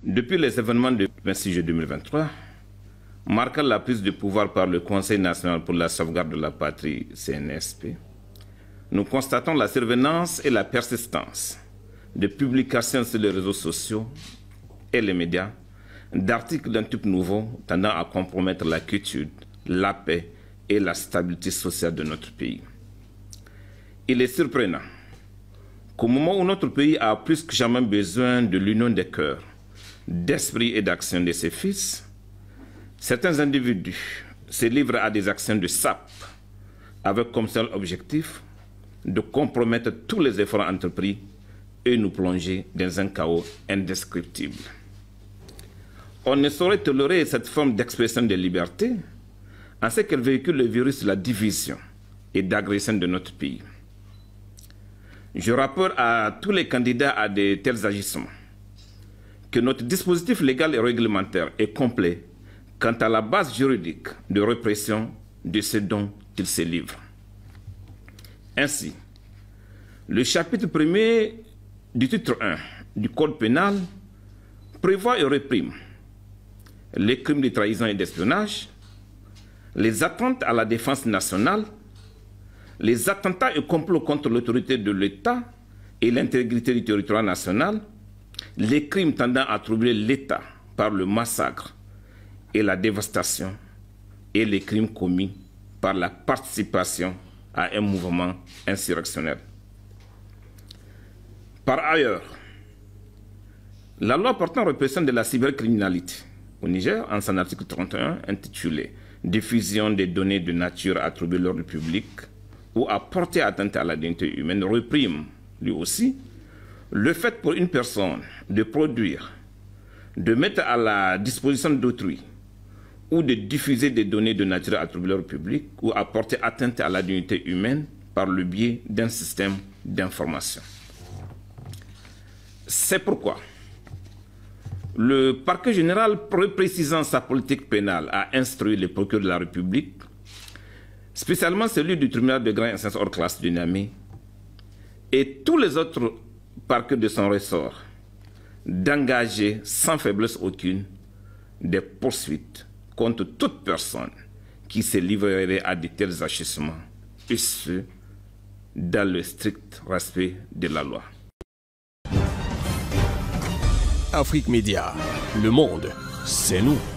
Depuis les événements du 26 juillet 2023, marquant la prise de pouvoir par le Conseil national pour la sauvegarde de la patrie, CNSP, nous constatons la survenance et la persistance de publications sur les réseaux sociaux et les médias d'articles d'un type nouveau tendant à compromettre la quiétude, la paix et la stabilité sociale de notre pays. Il est surprenant qu'au moment où notre pays a plus que jamais besoin de l'union des cœurs, d'esprit et d'action de ses fils, certains individus se livrent à des actions de sape avec comme seul objectif de compromettre tous les efforts entrepris et nous plonger dans un chaos indescriptible. On ne saurait tolérer cette forme d'expression de liberté en ce qu'elle véhicule le virus de la division et d'agression de notre pays. Je rappelle à tous les candidats à de tels agissements que notre dispositif légal et réglementaire est complet quant à la base juridique de répression de ce dont ils se livrent. Ainsi, le chapitre 1er du titre 1 du Code pénal prévoit et réprime les crimes de trahison et d'espionnage, les atteintes à la défense nationale, les attentats et complots contre l'autorité de l'État et l'intégrité du territoire national, les crimes tendant à troubler l'État par le massacre et la dévastation et les crimes commis par la participation à un mouvement insurrectionnel. Par ailleurs, la loi portant répression de la cybercriminalité au Niger, en son article 31, intitulé « Diffusion des données de nature à troubler l'ordre public ou à porter atteinte à la dignité humaine » réprime, lui aussi, le fait pour une personne de produire, de mettre à la disposition d'autrui ou de diffuser des données de nature à troubler l'ordre public ou à porter atteinte à la dignité humaine par le biais d'un système d'information. C'est pourquoi le parquet général, précisant sa politique pénale, a instruit le procureur de la République, spécialement celui du tribunal de grande instance hors classe du Niamey, et tous les autres parquets de son ressort, d'engager sans faiblesse aucune des poursuites contre toute personne qui se livrerait à de tels agissements, et ce, dans le strict respect de la loi. Afrique Média, le monde, c'est nous.